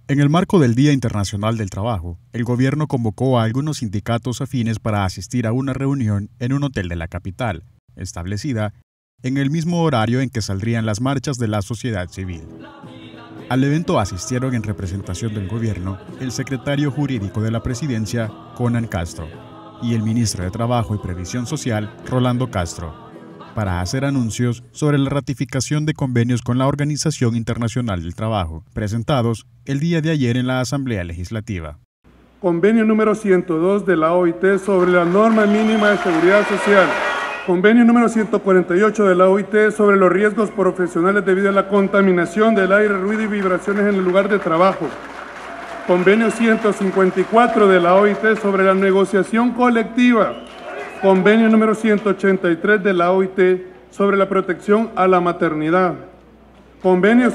En el marco del Día Internacional del Trabajo, el gobierno convocó a algunos sindicatos afines para asistir a una reunión en un hotel de la capital, establecida en el mismo horario en que saldrían las marchas de la sociedad civil. Al evento asistieron en representación del gobierno el secretario jurídico de la presidencia, Conan Castro, y el ministro de Trabajo y Previsión Social, Rolando Castro, para hacer anuncios sobre la ratificación de convenios con la Organización Internacional del Trabajo, presentados el día de ayer en la Asamblea Legislativa. Convenio número 102 de la OIT sobre la norma mínima de seguridad social. Convenio número 148 de la OIT sobre los riesgos profesionales debido a la contaminación del aire, ruido y vibraciones en el lugar de trabajo. Convenio 154 de la OIT sobre la negociación colectiva. Convenio número 183 de la OIT sobre la protección a la maternidad. Convenio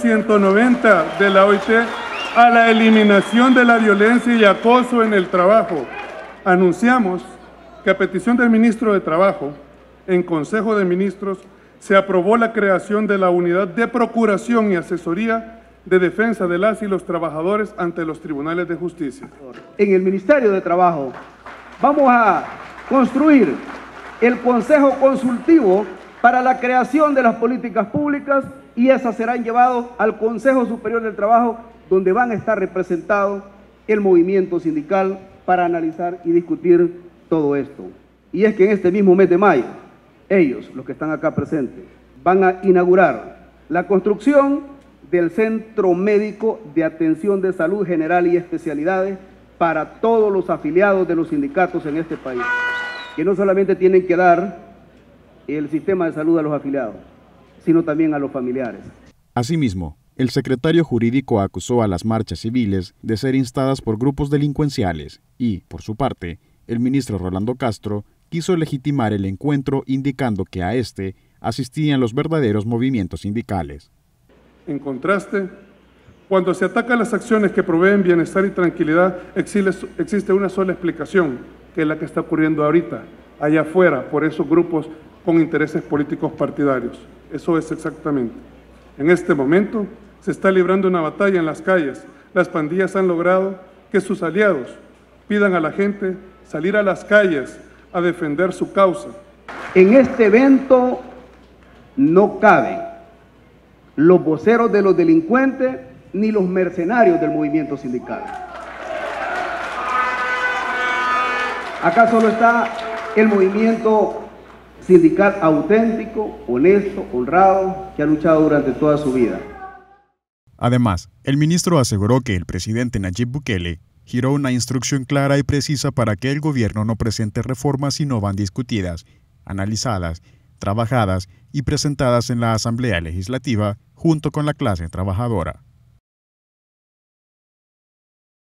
190 de la OIT a la eliminación de la violencia y acoso en el trabajo. Anunciamos que a petición del ministro de Trabajo, en Consejo de Ministros, se aprobó la creación de la Unidad de Procuración y Asesoría de Defensa de las y los trabajadores ante los tribunales de justicia. En el Ministerio de Trabajo vamos a construir el Consejo Consultivo para la creación de las políticas públicas y esas serán llevadas al Consejo Superior del Trabajo, donde van a estar representados el movimiento sindical para analizar y discutir todo esto. Y es que en este mismo mes de mayo, ellos, los que están acá presentes, van a inaugurar la construcción del Centro Médico de Atención de Salud General y Especialidades para todos los afiliados de los sindicatos en este país, que no solamente tienen que dar el sistema de salud a los afiliados, sino también a los familiares. Asimismo, el secretario jurídico acusó a las marchas civiles de ser instadas por grupos delincuenciales y, por su parte, el ministro Rolando Castro quiso legitimar el encuentro indicando que a este asistían los verdaderos movimientos sindicales. En contraste, cuando se atacan las acciones que proveen bienestar y tranquilidad, existe una sola explicación, que es la que está ocurriendo ahorita, allá afuera, por esos grupos con intereses políticos partidarios. Eso es exactamente. En este momento se está librando una batalla en las calles. Las pandillas han logrado que sus aliados pidan a la gente salir a las calles a defender su causa. En este evento no caben los voceros de los delincuentes ni los mercenarios del movimiento sindical. Acá solo está el movimiento sindical auténtico, honesto, honrado, que ha luchado durante toda su vida. Además, el ministro aseguró que el presidente Nayib Bukele giró una instrucción clara y precisa para que el gobierno no presente reformas si no van discutidas, analizadas, trabajadas y presentadas en la Asamblea Legislativa junto con la clase trabajadora.